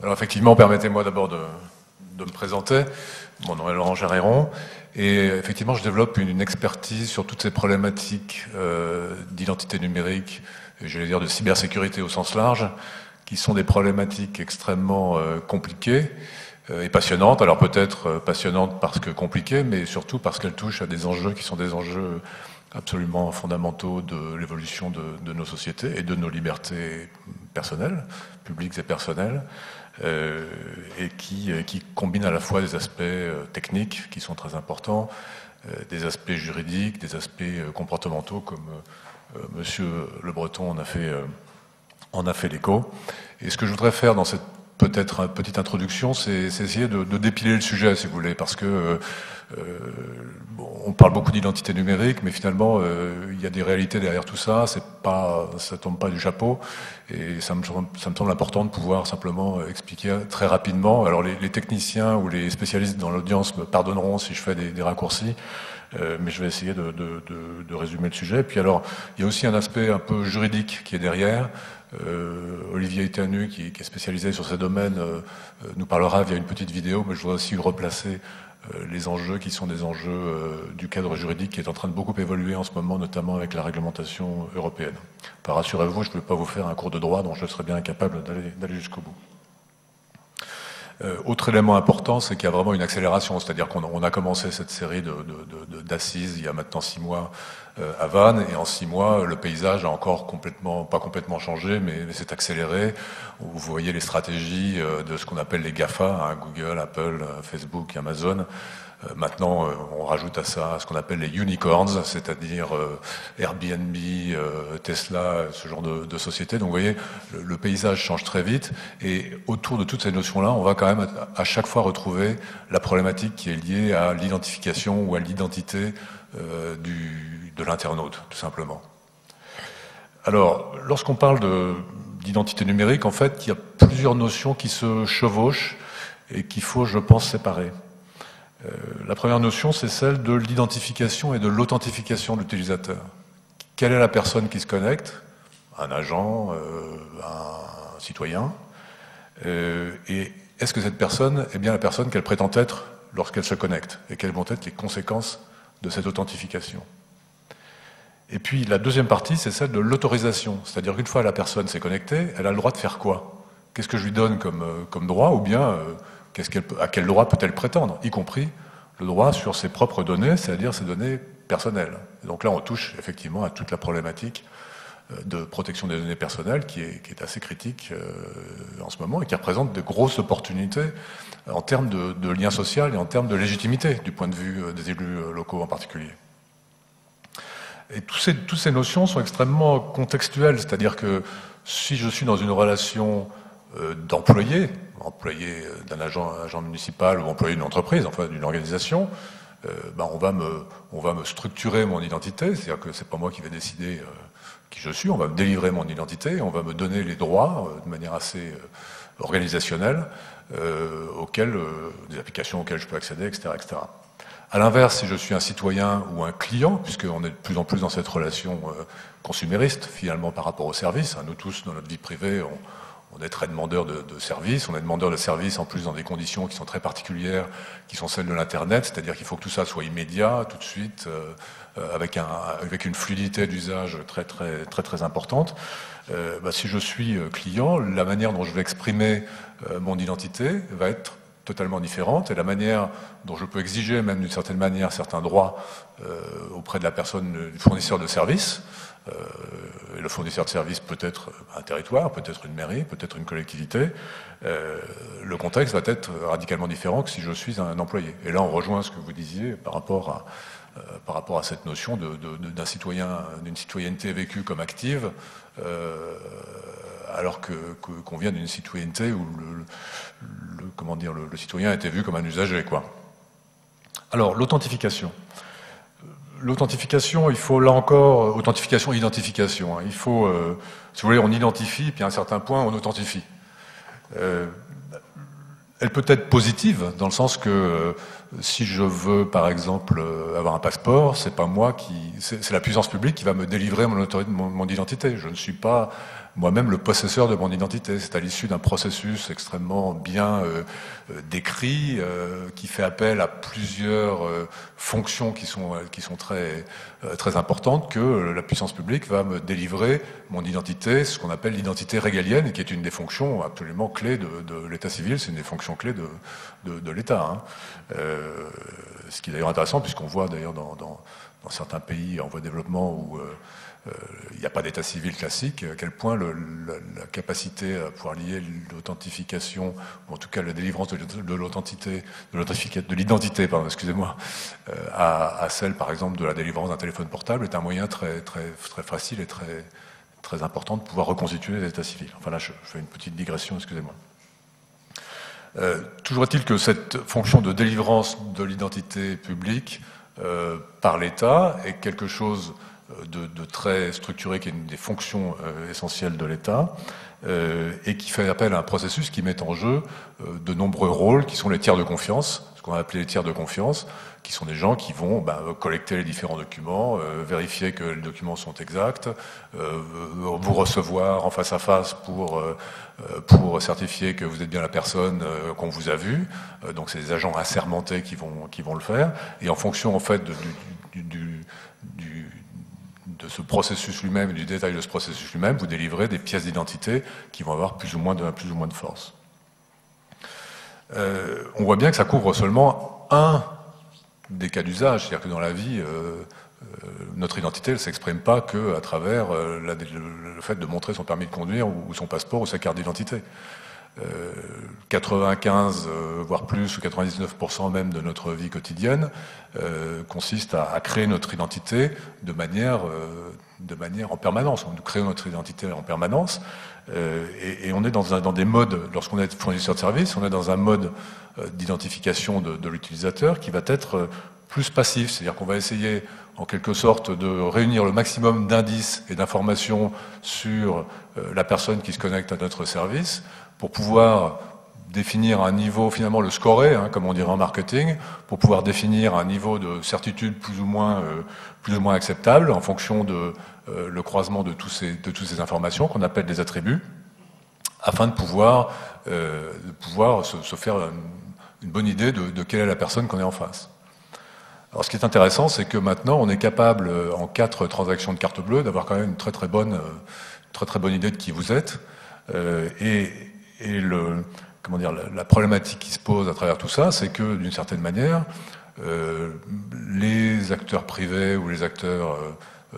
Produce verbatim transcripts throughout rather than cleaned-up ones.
Alors effectivement, permettez-moi d'abord de, de me présenter. Mon nom est Laurent Jareyron et effectivement, je développe une, une expertise sur toutes ces problématiques euh, d'identité numérique, et je vais dire de cybersécurité au sens large, qui sont des problématiques extrêmement euh, compliquées euh, et passionnantes. Alors peut-être euh, passionnantes parce que compliquées, mais surtout parce qu'elles touchent à des enjeux qui sont des enjeux absolument fondamentaux de l'évolution de, de nos sociétés et de nos libertés personnelles, publiques et personnelles, euh, et qui, qui combinent à la fois des aspects euh, techniques qui sont très importants, euh, des aspects juridiques, des aspects euh, comportementaux, comme euh, Monsieur Le Breton en a fait, euh, en a fait l'écho. Et ce que je voudrais faire dans cette peut-être petite introduction, c'est essayer de, de dépiler le sujet, si vous voulez, parce que euh, euh, bon, on parle beaucoup d'identité numérique, mais finalement, euh, il y a des réalités derrière tout ça. C'est pas, ça tombe pas du chapeau, et ça me, ça me semble important de pouvoir simplement expliquer très rapidement. Alors, les, les techniciens ou les spécialistes dans l'audience me pardonneront si je fais des, des raccourcis. Euh, mais je vais essayer de, de, de, de résumer le sujet. Puis alors, il y a aussi un aspect un peu juridique qui est derrière. Euh, Olivier Etanu, qui, qui est spécialisé sur ces domaines, euh, nous parlera via une petite vidéo, mais je voudrais aussi replacer euh, les enjeux qui sont des enjeux euh, du cadre juridique qui est en train de beaucoup évoluer en ce moment, notamment avec la réglementation européenne. Enfin, rassurez-vous, je ne vais pas vous faire un cours de droit dont je serais bien incapable d'aller jusqu'au bout. Euh, autre élément important, c'est qu'il y a vraiment une accélération, c'est-à-dire qu'on a commencé cette série d'assises il y a maintenant six mois euh, à Vannes, et en six mois, le paysage a encore complètement, pas complètement changé, mais, mais s'est accéléré. Vous voyez les stratégies euh, de ce qu'on appelle les GAFA, hein, Google, Apple, Facebook, Amazon. Euh, maintenant, euh, on rajoute à ça ce qu'on appelle les unicorns, c'est-à-dire euh, Airbnb, euh, Tesla, ce genre de, de sociétés. Donc vous voyez, le, le paysage change très vite, et autour de toutes ces notions-là, on va quand même à chaque fois retrouver la problématique qui est liée à l'identification ou à l'identité euh, de l'internaute, tout simplement. Alors, lorsqu'on parle d'identité numérique, en fait, il y a plusieurs notions qui se chevauchent et qu'il faut, je pense, séparer. Euh, la première notion, c'est celle de l'identification et de l'authentification de l'utilisateur. Quelle est la personne qui se connecte? Un agent, euh, un citoyen. Euh, et est-ce que cette personne est bien la personne qu'elle prétend être lorsqu'elle se connecte? Et quelles vont être les conséquences de cette authentification? Et puis la deuxième partie, c'est celle de l'autorisation. C'est-à-dire qu'une fois la personne s'est connectée, elle a le droit de faire quoi? Qu'est-ce que je lui donne comme, comme droit? Ou bien euh, qu'est-ce qu'elle peut, à quel droit peut-elle prétendre? Y compris le droit sur ses propres données, c'est-à-dire ses données personnelles. Et donc là, on touche effectivement à toute la problématique de protection des données personnelles qui est, qui est assez critique euh, en ce moment et qui représente de grosses opportunités en termes de, de lien social et en termes de légitimité du point de vue des élus locaux en particulier. Et tous ces, toutes ces notions sont extrêmement contextuelles, c'est-à-dire que si je suis dans une relation euh, d'employé, employé d'un agent, agent municipal ou employé d'une entreprise, enfin d'une organisation, euh, ben on, va me, on va me structurer mon identité, c'est-à-dire que c'est pas moi qui vais décider euh, qui je suis, on va me délivrer mon identité, on va me donner les droits euh, de manière assez euh, organisationnelle, euh, auxquels, euh, des applications auxquelles je peux accéder, et cetera, et cetera. À l'inverse, si je suis un citoyen ou un client, puisqu'on est de plus en plus dans cette relation euh, consumériste, finalement, par rapport aux services, hein, nous tous, dans notre vie privée, on, on est très demandeurs de, de services, on est demandeurs de services en plus dans des conditions qui sont très particulières, qui sont celles de l'Internet, c'est-à-dire qu'il faut que tout ça soit immédiat, tout de suite, euh, avec, un, avec une fluidité d'usage très, très, très, très importante. Euh, bah, si je suis client, la manière dont je vais exprimer euh, mon identité va être totalement différente, et la manière dont je peux exiger, même d'une certaine manière, certains droits euh, auprès de la personne, du fournisseur de services. Euh, et le fournisseur de services peut être un territoire, peut être une mairie, peut être une collectivité. Euh, le contexte va être radicalement différent que si je suis un employé. Et là, on rejoint ce que vous disiez par rapport à, euh, par rapport à cette notion de, de, de, d'un citoyen, d'une citoyenneté vécue comme active, euh, alors que, que, qu'on vient d'une citoyenneté où le, le, comment dire, le, le citoyen a été vu comme un usager, quoi. Alors, l'authentification. L'authentification, il faut là encore, authentification, identification. Hein, il faut, euh, si vous voulez, on identifie, puis à un certain point, on authentifie. Euh, elle peut être positive, dans le sens que euh, si je veux, par exemple, euh, avoir un passeport, c'est pas moi qui, c'est la puissance publique qui va me délivrer mon, mon, mon identité. Je ne suis pas moi-même le possesseur de mon identité. C'est à l'issue d'un processus extrêmement bien euh, décrit, euh, qui fait appel à plusieurs euh, fonctions qui sont, qui sont très, euh, très importantes, que la puissance publique va me délivrer mon identité, ce qu'on appelle l'identité régalienne, et qui est une des fonctions absolument clés de, de l'état civil, c'est une des fonctions clés de, de, de l'État. Hein. Euh, ce qui est d'ailleurs intéressant, puisqu'on voit d'ailleurs dans, dans, dans certains pays en voie de développement où euh, Euh, il n'y a pas d'état civil classique, à quel point le, la, la capacité à pouvoir lier l'authentification, ou en tout cas la délivrance de, de l'authenticité, de l'identité, pardon, excusez-moi, euh, à, à celle, par exemple, de la délivrance d'un téléphone portable est un moyen très, très, très facile et très, très important de pouvoir reconstituer les états civils. Enfin là, je, je fais une petite digression, excusez-moi. Euh, toujours est-il que cette fonction de délivrance de l'identité publique euh, par l'État est quelque chose De, de très structuré, qui est une des fonctions euh, essentielles de l'État, euh, et qui fait appel à un processus qui met en jeu euh, de nombreux rôles, qui sont les tiers de confiance, ce qu'on a appelé les tiers de confiance, qui sont des gens qui vont bah, collecter les différents documents, euh, vérifier que les documents sont exacts, euh, vous recevoir en face à face pour, euh, pour certifier que vous êtes bien la personne euh, qu'on vous a vue. Euh, donc c'est des agents assermentés qui vont, qui vont le faire, et en fonction en fait de, du, du, du de ce processus lui-même, du détail de ce processus lui-même, vous délivrez des pièces d'identité qui vont avoir plus ou moins de, plus ou moins de force. Euh, on voit bien que ça couvre seulement un des cas d'usage, c'est-à-dire que dans la vie, euh, euh, notre identité ne s'exprime pas qu'à travers euh, la, le, le fait de montrer son permis de conduire ou, ou son passeport ou sa carte d'identité. Euh, quatre-vingt-quinze, euh, voire plus, ou quatre-vingt-dix-neuf pour cent même de notre vie quotidienne euh, consiste à, à créer notre identité de manière, euh, de manière en permanence. Nous créons notre identité en permanence euh, et, et on est dans, un, dans des modes, lorsqu'on est fournisseur de services, on est dans un mode euh, d'identification de, de l'utilisateur qui va être euh, plus passif, c'est-à-dire qu'on va essayer en quelque sorte de réunir le maximum d'indices et d'informations sur euh, la personne qui se connecte à notre service pour pouvoir définir un niveau, finalement le scorer, hein, comme on dirait en marketing, pour pouvoir définir un niveau de certitude plus ou moins, euh, plus ou moins acceptable en fonction de euh, le croisement de, tous ces, de toutes ces informations qu'on appelle des attributs, afin de pouvoir, euh, de pouvoir se, se faire une, une bonne idée de, de quelle est la personne qu'on est en face. Alors ce qui est intéressant, c'est que maintenant on est capable, en quatre transactions de carte bleue, d'avoir quand même une très très bonne, très très bonne idée de qui vous êtes, euh, et Et le, comment dire, la, la problématique qui se pose à travers tout ça, c'est que, d'une certaine manière, euh, les acteurs privés ou les acteurs, euh, euh,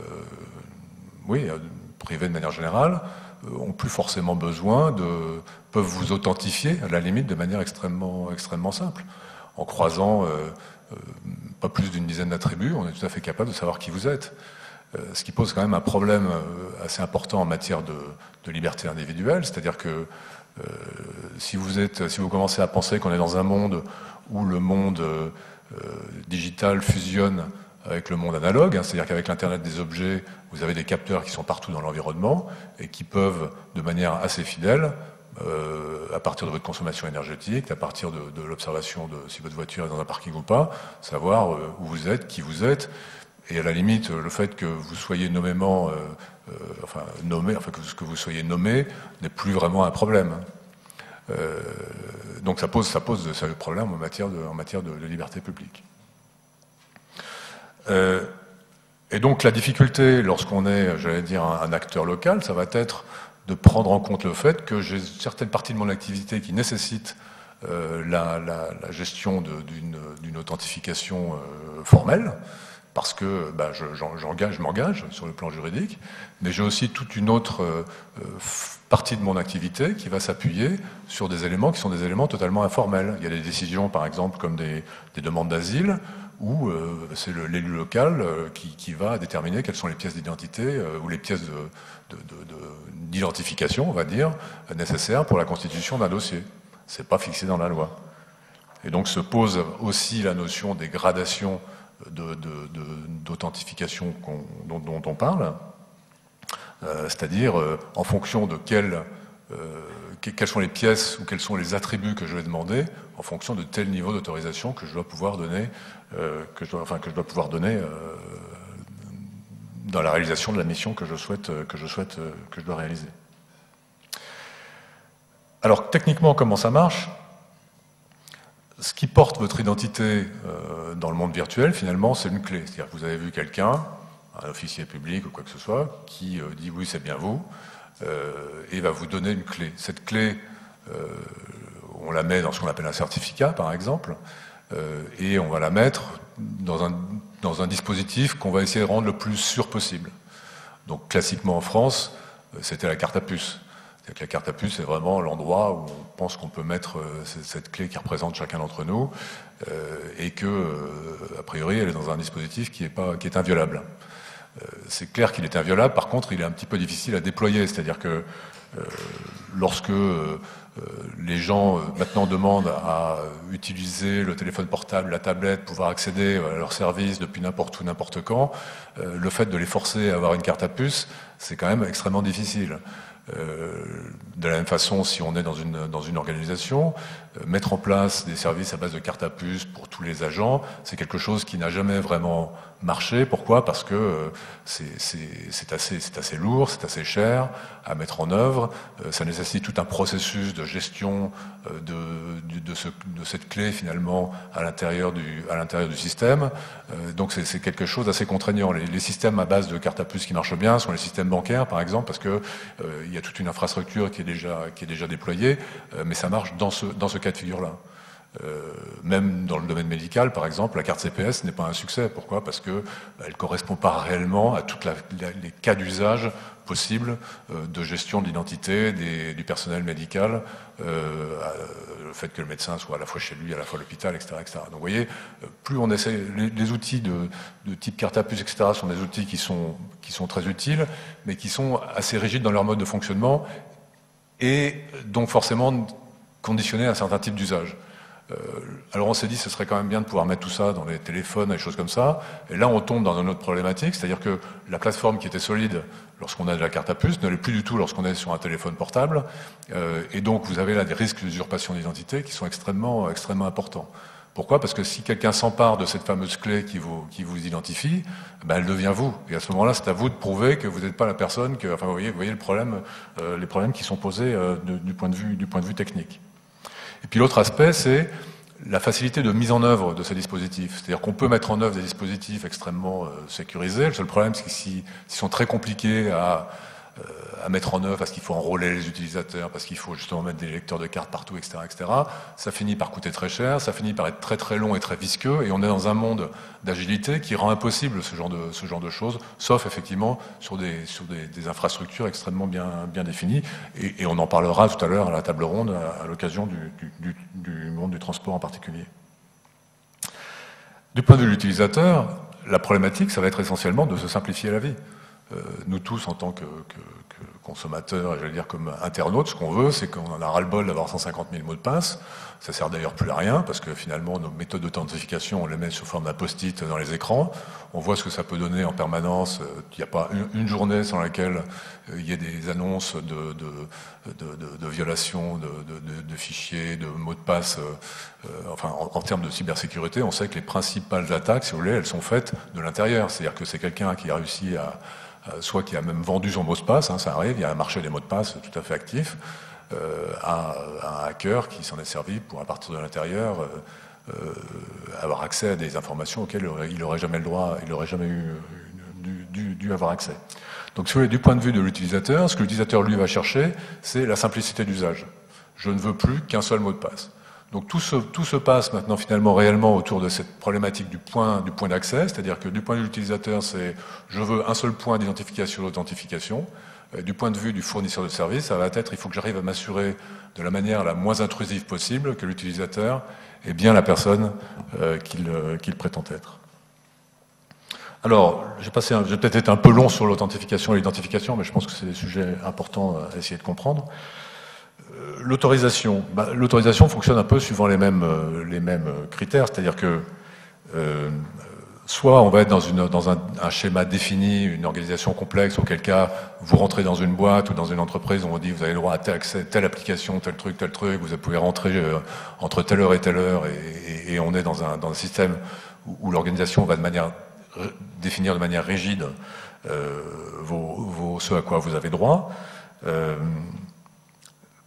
oui, privés de manière générale, euh, ont plus forcément besoin de, peuvent vous authentifier, à la limite, de manière extrêmement, extrêmement simple. En croisant euh, euh, pas plus d'une dizaine d'attributs, on est tout à fait capable de savoir qui vous êtes. Euh, ce qui pose quand même un problème euh, assez important en matière de, de liberté individuelle, c'est-à-dire que Euh, si vous êtes, si vous commencez à penser qu'on est dans un monde où le monde euh, digital fusionne avec le monde analogue, hein, c'est-à-dire qu'avec l'Internet des objets, vous avez des capteurs qui sont partout dans l'environnement et qui peuvent, de manière assez fidèle, euh, à partir de votre consommation énergétique, à partir de, de l'observation de si votre voiture est dans un parking ou pas, savoir euh, où vous êtes, qui vous êtes, et à la limite, le fait que vous soyez nommément, euh, euh, enfin nommé, enfin que, que vous soyez nommé, n'est plus vraiment un problème. Euh, donc ça pose, ça pose de sérieux problèmes en matière de, en matière de, de liberté publique. Euh, et donc la difficulté, lorsqu'on est, j'allais dire, un, un acteur local, ça va être de prendre en compte le fait que j'ai certaines parties de mon activité qui nécessitent euh, la, la, la gestion d'une d'une authentification euh, formelle, parce que bah, j'engage, je m'engage sur le plan juridique, mais j'ai aussi toute une autre euh, partie de mon activité qui va s'appuyer sur des éléments qui sont des éléments totalement informels. Il y a des décisions, par exemple, comme des, des demandes d'asile, où euh, c'est l'élu local euh, qui, qui va déterminer quelles sont les pièces d'identité euh, ou les pièces d'identification, on va dire, nécessaires pour la constitution d'un dossier. C'est pas fixé dans la loi. Et donc se pose aussi la notion des gradations d'authentification dont, dont on parle, euh, c'est-à-dire euh, en fonction de quelles, euh, quelles sont les pièces ou quels sont les attributs que je vais demander, en fonction de tel niveau d'autorisation que je dois pouvoir donner, euh, que je dois, enfin que je dois pouvoir donner euh, dans la réalisation de la mission que je souhaite, que je souhaite, que je dois réaliser. alors techniquement, comment ça marche? Ce qui porte votre identité euh, dans le monde virtuel, finalement, c'est une clé. C'est-à-dire que vous avez vu quelqu'un, un officier public ou quoi que ce soit, qui euh, dit oui, c'est bien vous, euh, et va vous donner une clé. Cette clé, euh, on la met dans ce qu'on appelle un certificat, par exemple, euh, et on va la mettre dans un, dans un dispositif qu'on va essayer de rendre le plus sûr possible. Donc, classiquement en France, c'était la carte à puce. C'est-à-dire que la carte à puce, c'est vraiment l'endroit où on pense qu'on peut mettre euh, cette clé qui représente chacun d'entre nous, euh, et que, euh, a priori, elle est dans un dispositif qui est, pas, qui est inviolable. Euh, c'est clair qu'il est inviolable, par contre, il est un petit peu difficile à déployer. C'est-à-dire que euh, lorsque euh, les gens euh, maintenant demandent à utiliser le téléphone portable, la tablette, pouvoir accéder à leurs services depuis n'importe où, n'importe quand, euh, le fait de les forcer à avoir une carte à puce, c'est quand même extrêmement difficile. Euh, de la même façon, si on est dans une, dans une organisation, euh, mettre en place des services à base de carte à puce pour tous les agents, c'est quelque chose qui n'a jamais vraiment marché. Pourquoi? Parce que euh, c'est assez, c'est assez lourd, c'est assez cher à mettre en œuvre. Euh, ça nécessite tout un processus de gestion euh, de, de, de, ce, de cette clé finalement à l'intérieur du, à l'intérieur du système. Euh, donc c'est quelque chose d'assez contraignant. Les, les systèmes à base de carte à puce qui marchent bien sont les systèmes bancaires, par exemple, parce que euh, il y a toute une infrastructure qui est déjà, qui est déjà déployée, euh, mais ça marche dans ce, dans ce cas de figure-là. Euh, même dans le domaine médical, par exemple, la carte C P S n'est pas un succès. Pourquoi? Parce que bah, elle ne correspond pas réellement à tous les cas d'usage possibles euh, de gestion de l'identité du personnel médical, euh, le fait que le médecin soit à la fois chez lui, à la fois à l'hôpital, et cetera, et cetera. Donc vous voyez, plus on essaie, les, les outils de, de type carte à puce, et cetera, sont des outils qui sont, qui sont très utiles, mais qui sont assez rigides dans leur mode de fonctionnement et donc forcément conditionnés à un certain type d'usage. Euh, alors on s'est dit ce serait quand même bien de pouvoir mettre tout ça dans les téléphones et des choses comme ça, et là on tombe dans une autre problématique, c'est-à-dire que la plateforme qui était solide lorsqu'on a de la carte à puce ne l'est plus du tout lorsqu'on est sur un téléphone portable, euh, et donc vous avez là des risques d'usurpation d'identité qui sont extrêmement, extrêmement importants. Pourquoi? Parce que si quelqu'un s'empare de cette fameuse clé qui vous, qui vous identifie, ben elle devient vous. Et à ce moment-là, c'est à vous de prouver que vous n'êtes pas la personne que... Enfin, vous voyez, vous voyez le problème, euh, les problèmes qui sont posés euh, de, du, point de vue, du point de vue technique. Et puis l'autre aspect, c'est la facilité de mise en œuvre de ces dispositifs. C'est-à-dire qu'on peut mettre en œuvre des dispositifs extrêmement euh, sécurisés. Le seul problème, c'est qu'ils sont très compliqués à, euh, à mettre en œuvre, parce qu'il faut enrôler les utilisateurs, parce qu'il faut justement mettre des lecteurs de cartes partout, et cetera, et cetera. Ça finit par coûter très cher, ça finit par être très très long et très visqueux, et on est dans un monde d'agilité qui rend impossible ce genre de, ce genre de choses, sauf effectivement sur des, sur des, des infrastructures extrêmement bien, bien définies, et, et on en parlera tout à l'heure à la table ronde, à, à l'occasion du, du, du monde du transport en particulier. Du point de vue de l'utilisateur, la problématique, ça va être essentiellement de se simplifier la vie. Euh, nous tous, en tant que, que, que consommateurs, et j'allais dire comme internautes, ce qu'on veut, c'est qu'on en a ras-le-bol d'avoir cent cinquante mille mots de passe. Ça sert d'ailleurs plus à rien, parce que finalement, nos méthodes d'authentification, on les met sous forme d'un post-it dans les écrans. On voit ce que ça peut donner en permanence. Il n'y a pas une, une journée sans laquelle euh, il y ait des annonces de, de, de, de, de violations de, de, de fichiers, de mots de passe. Euh, enfin, en, en termes de cybersécurité, on sait que les principales attaques, si vous voulez, elles sont faites de l'intérieur. C'est-à-dire que c'est quelqu'un qui a réussi à soit qui a même vendu son mot de passe, hein, ça arrive, il y a un marché des mots de passe tout à fait actif, euh, à, à un hacker qui s'en est servi pour, à partir de l'intérieur, euh, euh, avoir accès à des informations auxquelles il n'aurait jamais le droit, il n'aurait jamais eu, dû, dû, dû avoir accès. Donc, si vous voulez, du point de vue de l'utilisateur, ce que l'utilisateur, lui, va chercher, c'est la simplicité d'usage. Je ne veux plus qu'un seul mot de passe. Donc tout se, tout se passe maintenant finalement réellement autour de cette problématique du point, du point d'accès, c'est-à-dire que du point de vue de l'utilisateur, c'est je veux un seul point d'identification et d'authentification. Du point de vue du fournisseur de service, ça va être il faut que j'arrive à m'assurer de la manière la moins intrusive possible que l'utilisateur est bien la personne euh, qu'il euh, qu'il prétend être. Alors, j'ai peut-être été un peu long sur l'authentification et l'identification, mais je pense que c'est des sujets importants à essayer de comprendre. L'autorisation, bah, l'autorisation fonctionne un peu suivant les mêmes, euh, les mêmes critères, c'est-à-dire que euh, soit on va être dans, une, dans un, un schéma défini, une organisation complexe, auquel cas vous rentrez dans une boîte ou dans une entreprise, on vous dit vous avez le droit à tel accès, telle application, tel truc, tel truc, vous pouvez rentrer euh, entre telle heure et telle heure, et, et, et on est dans un, dans un système où, où l'organisation va de manière, définir de manière rigide euh, vos, vos, ce à quoi vous avez droit. Euh,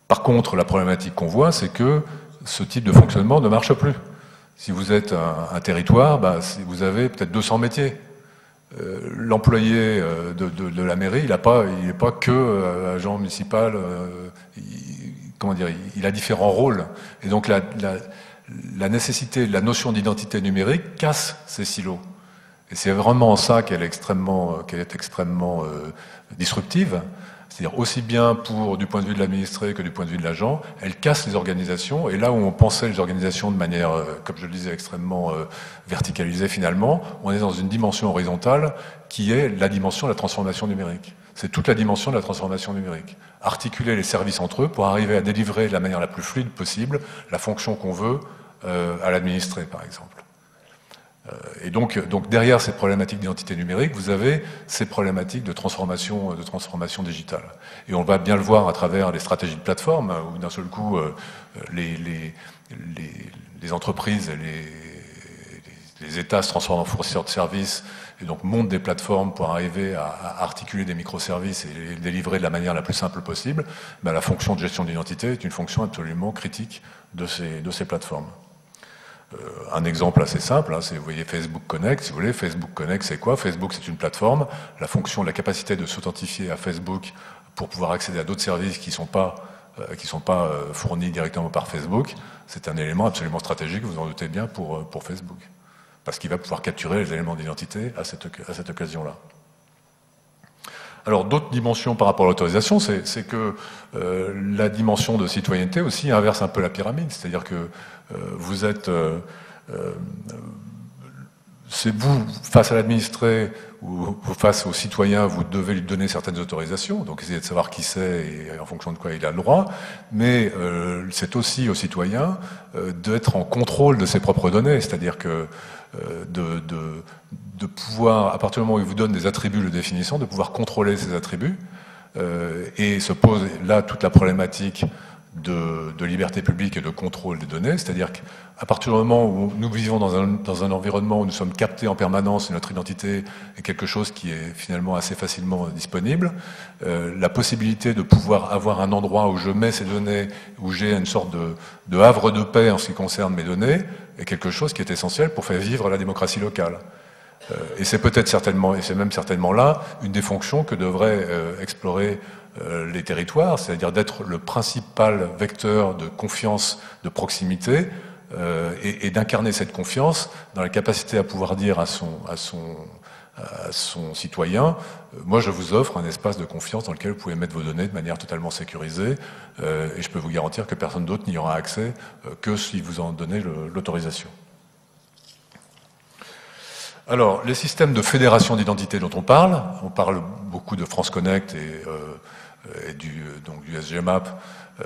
Par contre, la problématique qu'on voit, c'est que ce type de fonctionnement ne marche plus. Si vous êtes un, un territoire, bah, si vous avez peut-être deux cents métiers. Euh, L'employé euh, de, de, de la mairie, il n'est pas, il pas que euh, agent municipal, euh, il, comment dire, il, il a différents rôles. Et donc la, la, la nécessité, la notion d'identité numérique casse ces silos. Et c'est vraiment ça qu'elle est extrêmement, qu'elle est extrêmement euh, disruptive. C'est-à-dire aussi bien pour du point de vue de l'administré que du point de vue de l'agent, elle casse les organisations. Et là où on pensait les organisations de manière, euh, comme je le disais, extrêmement euh, verticalisée finalement, on est dans une dimension horizontale qui est la dimension de la transformation numérique. C'est toute la dimension de la transformation numérique. Articuler les services entre eux pour arriver à délivrer de la manière la plus fluide possible la fonction qu'on veut euh, à l'administré, par exemple. Et donc, donc derrière ces problématiques d'identité numérique, vous avez ces problématiques de transformation, de transformation digitale. Et on va bien le voir à travers les stratégies de plateforme, où d'un seul coup, les, les, les, les entreprises, les, les États se transforment en fournisseurs de services, et donc montent des plateformes pour arriver à, à articuler des microservices et les délivrer de la manière la plus simple possible. Ben, la fonction de gestion d'identité est une fonction absolument critique de ces, de ces plateformes. Euh, un exemple assez simple, hein, c'est, vous voyez Facebook Connect, si vous voulez, Facebook Connect c'est quoi? Facebook c'est une plateforme, la fonction, la capacité de s'authentifier à Facebook pour pouvoir accéder à d'autres services qui ne sont pas, euh, qui sont pas euh, fournis directement par Facebook, c'est un élément absolument stratégique, vous en doutez bien, pour, pour Facebook. Parce qu'il va pouvoir capturer les éléments d'identité à cette, à cette occasion-là. Alors d'autres dimensions par rapport à l'autorisation, c'est que euh, la dimension de citoyenneté aussi inverse un peu la pyramide, c'est-à-dire que euh, vous êtes, euh, euh, c'est vous face à l'administré ou face aux citoyens, vous devez lui donner certaines autorisations, donc essayez de savoir qui c'est et en fonction de quoi il a le droit, mais euh, c'est aussi aux citoyens euh, d'être en contrôle de ses propres données, c'est-à-dire que euh, de, de de pouvoir, à partir du moment où il vous donne des attributs de définition, de pouvoir contrôler ces attributs, euh, et se pose là toute la problématique de, de liberté publique et de contrôle des données, c'est-à-dire qu'à partir du moment où nous vivons dans un, dans un environnement où nous sommes captés en permanence et notre identité est quelque chose qui est finalement assez facilement disponible, euh, la possibilité de pouvoir avoir un endroit où je mets ces données, où j'ai une sorte de, de havre de paix en ce qui concerne mes données, est quelque chose qui est essentiel pour faire vivre la démocratie locale. Euh, et c'est peut-être certainement, et c'est même certainement là, une des fonctions que devraient euh, explorer euh, les territoires, c'est-à-dire d'être le principal vecteur de confiance, de proximité, euh, et, et d'incarner cette confiance dans la capacité à pouvoir dire à son, à son, à son citoyen, euh, moi je vous offre un espace de confiance dans lequel vous pouvez mettre vos données de manière totalement sécurisée, euh, et je peux vous garantir que personne d'autre n'y aura accès euh, que si vous en donnez l'autorisation. Alors, les systèmes de fédération d'identité dont on parle, on parle beaucoup de France Connect et, euh, et du, donc du S G Map euh,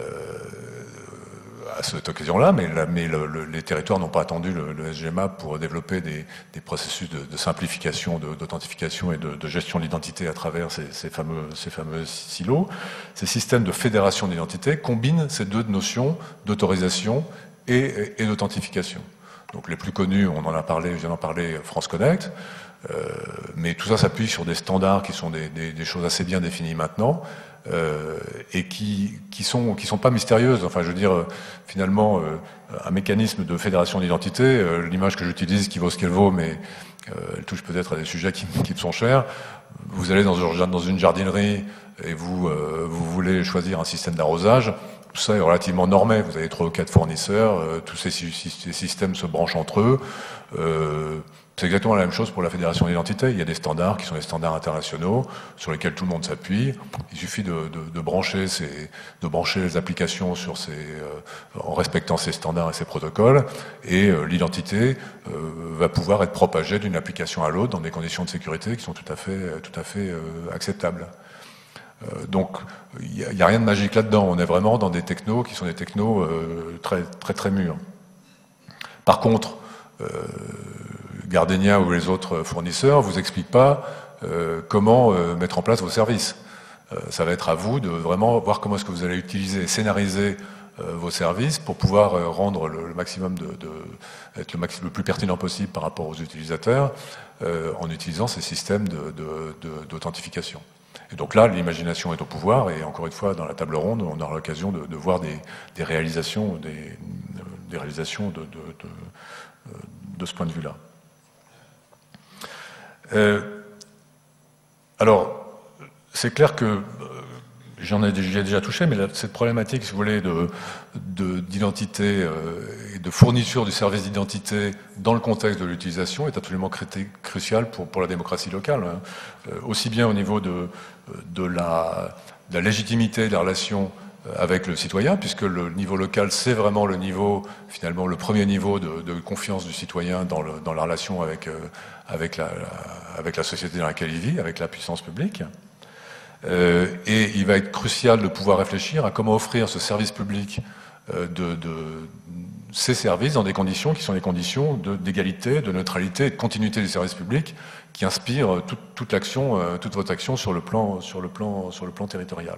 à cette occasion-là, mais, la, mais le, le, les territoires n'ont pas attendu le, le S G Map pour développer des, des processus de, de simplification, d'authentification et de, de gestion de l'identité à travers ces, ces, fameux, ces fameux silos. Ces systèmes de fédération d'identité combinent ces deux notions d'autorisation et, et, et d'authentification. Donc les plus connus, on en a parlé, je viens d'en parler, France Connect, euh, mais tout ça s'appuie sur des standards qui sont des, des, des choses assez bien définies maintenant, euh, et qui qui sont qui sont pas mystérieuses. Enfin, je veux dire, euh, finalement, euh, un mécanisme de fédération d'identité, euh, l'image que j'utilise qui vaut ce qu'elle vaut, mais euh, elle touche peut-être à des sujets qui, qui me sont chers. Vous allez dans, dans une jardinerie et vous euh, vous voulez choisir un système d'arrosage. Tout ça est relativement normé. Vous avez trois ou quatre fournisseurs, euh, tous ces, ces systèmes se branchent entre eux. Euh, c'est exactement la même chose pour la fédération d'identité. Il y a des standards qui sont des standards internationaux sur lesquels tout le monde s'appuie. Il suffit de, de, de, brancher ces, de brancher les applications sur ces, euh, en respectant ces standards et ces protocoles, et euh, l'identité euh, va pouvoir être propagée d'une application à l'autre dans des conditions de sécurité qui sont tout à fait, tout à fait euh, acceptables. Euh, donc, il n'y a, a rien de magique là-dedans. On est vraiment dans des technos qui sont des technos euh, très, très, très mûrs. Par contre, euh, Gardenia ou les autres fournisseurs ne vous expliquent pas euh, comment euh, mettre en place vos services. Euh, ça va être à vous de vraiment voir comment est-ce que vous allez utiliser et scénariser euh, vos services pour pouvoir euh, rendre le, le maximum de, de être le, maxi, le plus pertinent possible par rapport aux utilisateurs euh, en utilisant ces systèmes d'authentification. Et donc là, l'imagination est au pouvoir, et encore une fois, dans la table ronde, on aura l'occasion de, de voir des, des réalisations, des, des réalisations de, de, de, de ce point de vue-là. Euh, alors, c'est clair que, j'en ai, ai déjà touché, mais la, cette problématique, si vous voulez, d'identité euh, et de fourniture du service d'identité dans le contexte de l'utilisation est absolument cruciale pour, pour la démocratie locale, hein. Euh, aussi bien au niveau de, de, la, de la légitimité des relations avec le citoyen, puisque le niveau local, c'est vraiment le niveau, finalement, le premier niveau de, de confiance du citoyen dans, le, dans la relation avec, euh, avec, la, la, avec la société dans laquelle il vit, avec la puissance publique. Euh, et il va être crucial de pouvoir réfléchir à comment offrir ce service public, euh, de, de ces services dans des conditions qui sont des conditions d'égalité, de, de neutralité et de continuité du service public qui inspirent toute, toute l'action, euh, toute votre action sur le plan, sur le plan, sur le plan territorial.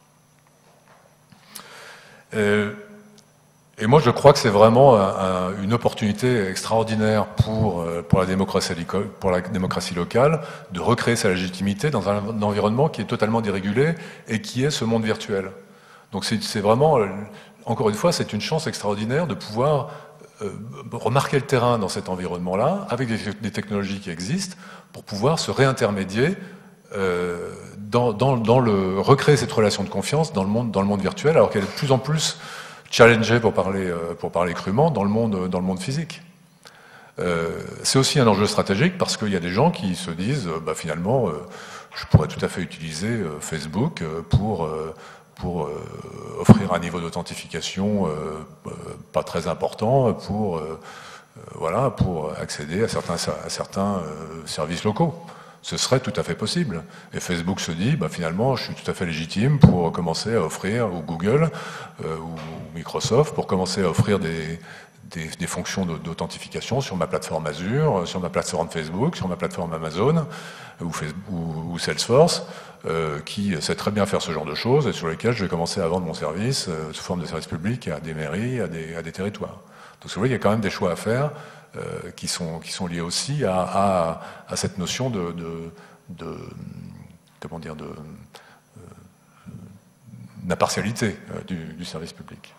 Euh, et moi, je crois que c'est vraiment un, un, une opportunité extraordinaire pour, pour, la démocratie, pour la démocratie locale de recréer sa légitimité dans un, un environnement qui est totalement dérégulé et qui est ce monde virtuel. Donc c'est vraiment, encore une fois, c'est une chance extraordinaire de pouvoir euh, remarquer le terrain dans cet environnement-là, avec des, des technologies qui existent, pour pouvoir se réintermédier euh, dans, dans, dans le recréer cette relation de confiance dans le monde, dans le monde virtuel, alors qu'elle est de plus en plus challengée, pour parler, euh, pour parler crûment, dans le monde, dans le monde physique. Euh, c'est aussi un enjeu stratégique parce qu'il y a des gens qui se disent, euh, bah, finalement, euh, je pourrais tout à fait utiliser euh, Facebook euh, pour, euh, pour euh, offrir un niveau d'authentification euh, euh, pas très important, pour, euh, euh, voilà, pour accéder à certains, à certains euh, services locaux. Ce serait tout à fait possible. Et Facebook se dit, bah, finalement, je suis tout à fait légitime pour commencer à offrir, ou Google, euh, ou Microsoft, pour commencer à offrir des, des, des fonctions d'authentification sur ma plateforme Azure, sur ma plateforme Facebook, sur ma plateforme Amazon, ou, Facebook, ou, ou Salesforce, euh, qui sait très bien faire ce genre de choses, et sur lesquelles je vais commencer à vendre mon service euh, sous forme de service public à des mairies, à des, à des territoires. Donc vous voyez, il y a quand même des choix à faire, Euh, qui, sont, qui sont liés aussi à, à, à cette notion de, de, de comment dire, de, euh, d'impartialité euh, du, du service public.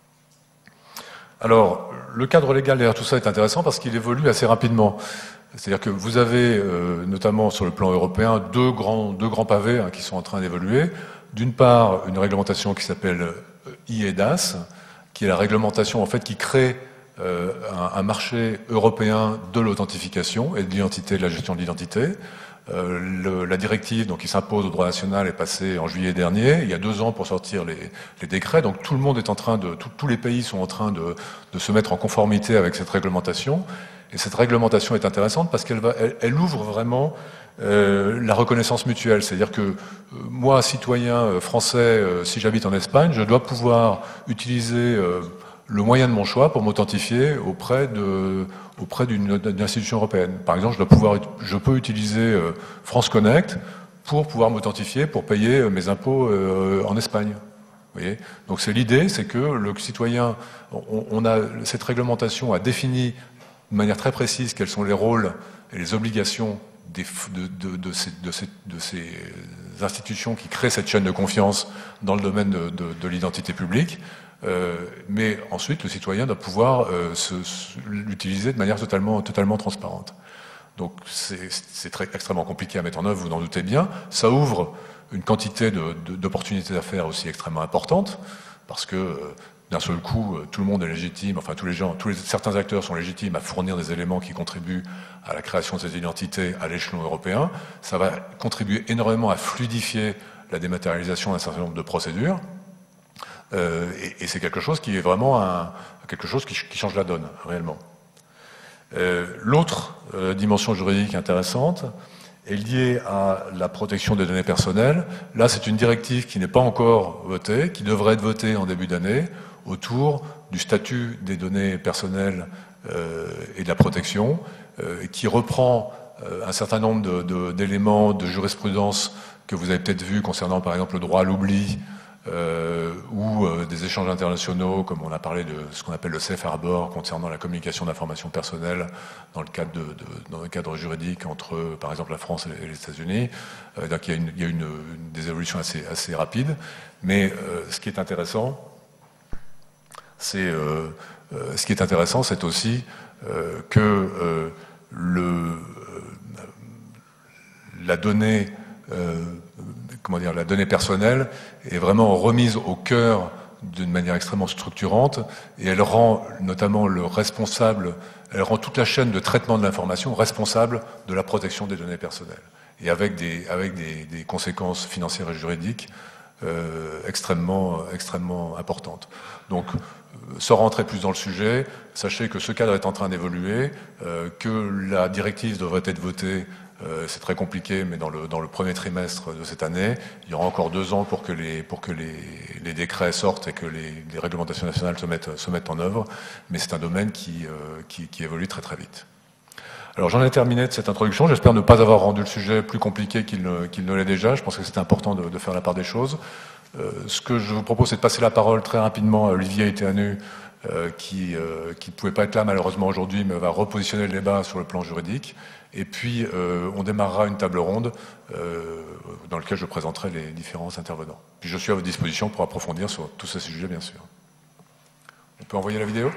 Alors, le cadre légal derrière tout ça est intéressant parce qu'il évolue assez rapidement. C'est-à-dire que vous avez, euh, notamment sur le plan européen, deux grands, deux grands pavés hein, qui sont en train d'évoluer. D'une part, une réglementation qui s'appelle I E D A S, qui est la réglementation en fait qui crée Euh, un, un marché européen de l'authentification et de l'identité, de la gestion de l'identité. Euh, le, la directive donc, qui s'impose au droit national est passée en juillet dernier. Il y a deux ans pour sortir les, les décrets. Donc tout le monde est en train de, tout, tous les pays sont en train de, de se mettre en conformité avec cette réglementation. Et cette réglementation est intéressante parce qu'elle va, elle, elle ouvre vraiment euh, la reconnaissance mutuelle. C'est-à-dire que euh, moi, citoyen euh, français, euh, si j'habite en Espagne, je dois pouvoir utiliser euh, le moyen de mon choix pour m'authentifier auprès de, auprès d'une institution européenne. Par exemple, je dois pouvoir, je peux utiliser euh, France Connect pour pouvoir m'authentifier, pour payer euh, mes impôts euh, en Espagne. Vous voyez ? Donc c'est l'idée, c'est que le citoyen, on, on a, cette réglementation a défini de manière très précise quels sont les rôles et les obligations des, de, de, de, ces, de, ces, de ces institutions qui créent cette chaîne de confiance dans le domaine de, de, de l'identité publique. Euh, mais ensuite, le citoyen doit pouvoir euh, l'utiliser de manière totalement, totalement transparente. Donc c'est très extrêmement compliqué à mettre en œuvre, vous en doutez bien. Ça ouvre une quantité d'opportunités d'affaires aussi extrêmement importantes, parce que euh, d'un seul coup, tout le monde est légitime, enfin tous les gens, tous les, certains acteurs sont légitimes à fournir des éléments qui contribuent à la création de ces identités à l'échelon européen. Ça va contribuer énormément à fluidifier la dématérialisation d'un certain nombre de procédures. Euh, et et c'est quelque chose qui est vraiment un, quelque chose qui, qui change la donne, réellement. Euh, L'autre euh, dimension juridique intéressante est liée à la protection des données personnelles. Là, c'est une directive qui n'est pas encore votée, qui devrait être votée en début d'année, autour du statut des données personnelles euh, et de la protection, euh, qui reprend euh, un certain nombre d'éléments de, de, de jurisprudence que vous avez peut-être vu concernant, par exemple, le droit à l'oubli, euh, ou euh, des échanges internationaux, comme on a parlé de ce qu'on appelle le safe harbor concernant la communication d'informations personnelles dans le cadre, de, de, dans le cadre juridique entre, par exemple, la France et les États-Unis. Euh, donc il y a, une, il y a une, une, des évolutions assez, assez rapides. Mais euh, ce qui est intéressant, c'est euh, euh, ce qui est intéressant, c'est aussi euh, que euh, le, euh, la donnée euh, comment dire, la donnée personnelle est vraiment remise au cœur d'une manière extrêmement structurante et elle rend notamment le responsable, elle rend toute la chaîne de traitement de l'information responsable de la protection des données personnelles et avec des, avec des, des conséquences financières et juridiques euh, extrêmement, extrêmement importantes. Donc, sans rentrer plus dans le sujet, sachez que ce cadre est en train d'évoluer, euh, que la directive devrait être votée. Euh, c'est très compliqué, mais dans le, dans le premier trimestre de cette année, il y aura encore deux ans pour que les, pour que les, les décrets sortent et que les, les réglementations nationales se mettent, se mettent en œuvre. Mais c'est un domaine qui, euh, qui, qui évolue très très vite. Alors j'en ai terminé de cette introduction. J'espère ne pas avoir rendu le sujet plus compliqué qu'il ne, qu'il ne l'est déjà. Je pense que c'est important de, de faire la part des choses. Euh, ce que je vous propose, c'est de passer la parole très rapidement à Olivier Eteanu, euh, qui euh, qui ne pouvait pas être là malheureusement aujourd'hui, mais va repositionner le débat sur le plan juridique. Et puis, euh, on démarrera une table ronde euh, dans laquelle je présenterai les différents intervenants. Puis je suis à votre disposition pour approfondir sur tous ces sujets, bien sûr. On peut envoyer la vidéo ?